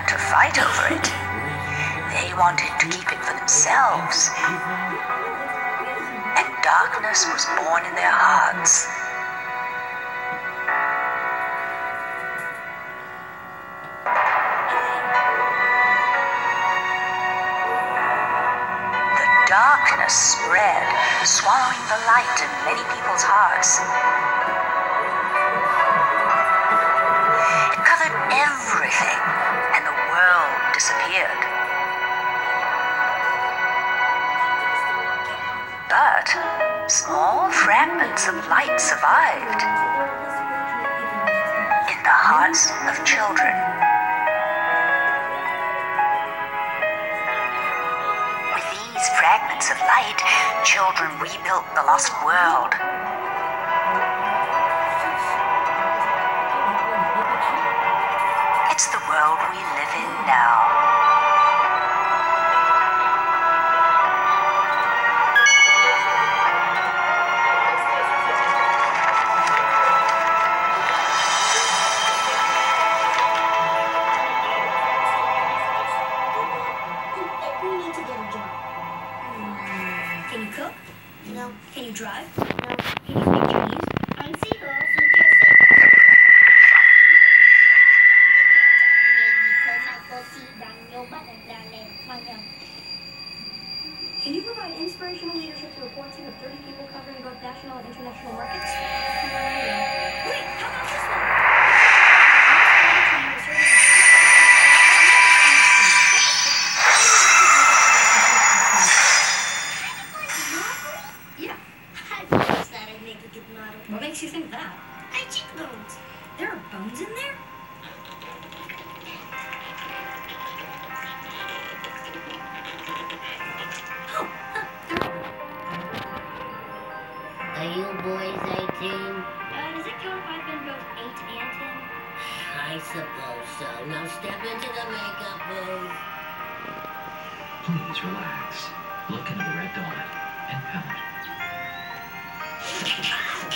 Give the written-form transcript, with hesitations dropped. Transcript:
began to fight over it. They wanted to keep it for themselves. And darkness was born in their hearts. Darkness spread, swallowing the light in many people's hearts. It covered everything, and the world disappeared. But small fragments of light survived in the hearts of children. Fragments of light, children rebuilt the lost world. It's the world we live in now. Can you cook? No. Can you drive? No. Can you speak Chinese? Can you provide inspirational leadership to a core team of 30 people covering both national and international markets? Wait, how about this one? Yeah. I promise that I'd make a good model. What makes you think that? My cheekbones. There are bones in there? Oh, Are you boys 18? does it count if I've been both 8 and 10? I suppose so. Now step into the makeup booth. Please relax. Look into the red dot and count.